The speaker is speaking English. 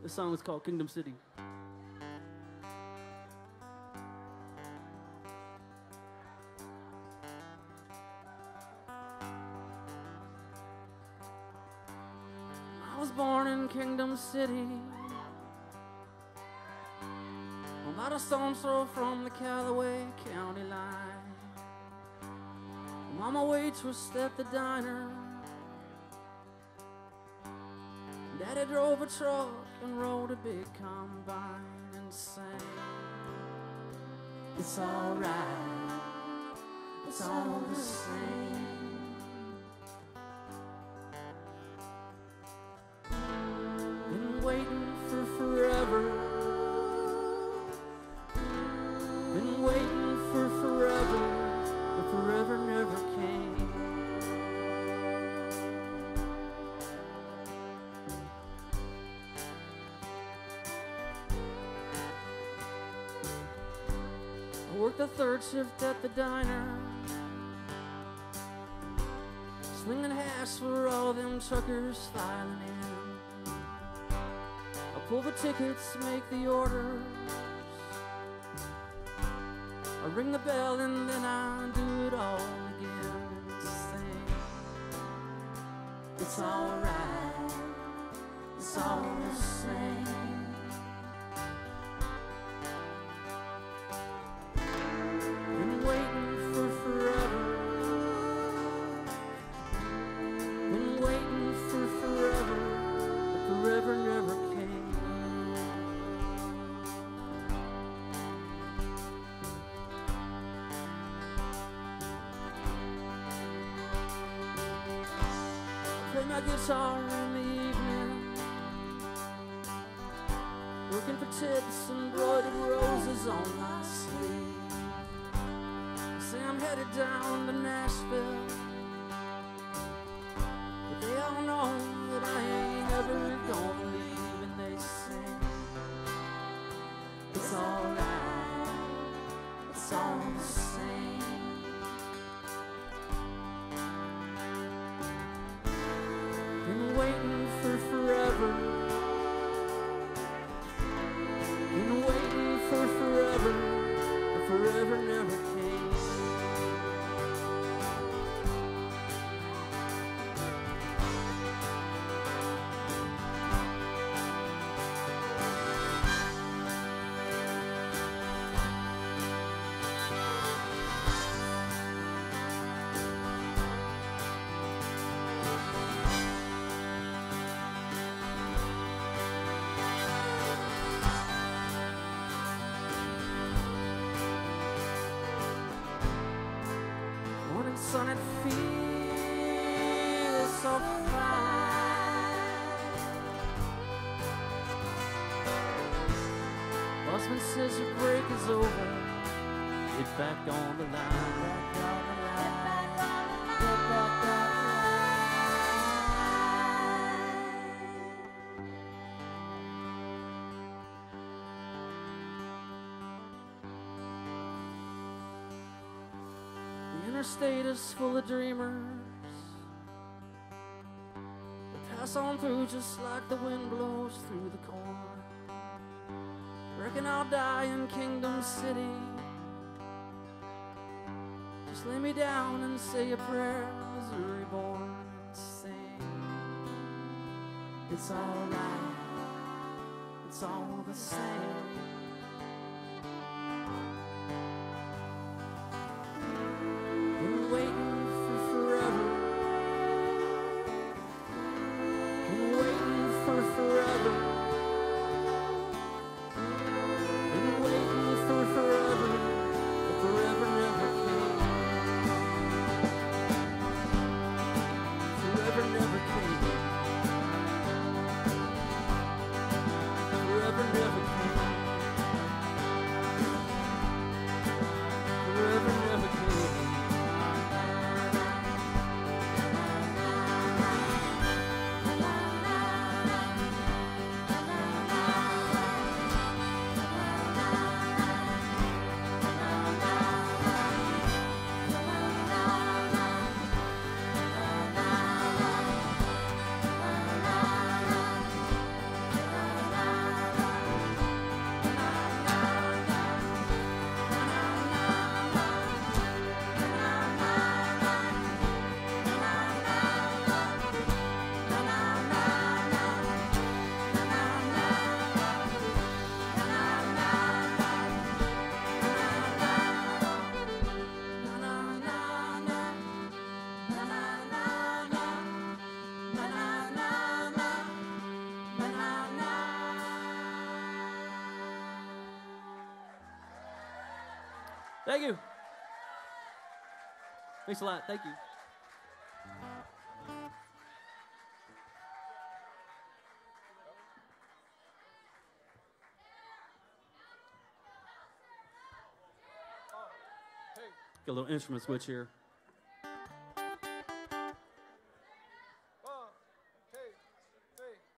This song is called Kingdom City. I was born in Kingdom City, about a stone's throw from the Callaway County line. Mama waitress at the diner, Daddy drove a truck and rode a big combine and sang, it's alright, it's all the same. Been waiting for forever, been waiting for forever, but forever never came. I worked the third shift at the diner, slinging hash for all them truckers filing in. I pull the tickets, make the orders, I ring the bell and then I do it all again and sing, it's alright, it's all the same. Been waiting for forever, been waiting for forever, but forever never came. Play my guitar in the evening, looking for tips and embroidered roses on my sleeve. Say I'm headed down to Nashville, but they all know that I ain't ever gonna leave, and they sing, it's alright, it's all the same. Been waiting for forever, been waiting for forever, but forever never came. Morning sun, it feels so fine. Bossman says your break is over, get back on the line. Get back on the line. The interstate is full of dreamers, they pass on through just like the wind blows through the corn. Reckon I'll die in Kingdom City, just lay me down and say a prayer, Missouri born, and sing, it's alright, it's all the same. Been waiting for forever, been waiting for forever, been waiting for forever, but forever never came. Forever never came. Forever never came. Thank you. Thanks a lot. Thank you. Get a little instrument switch here.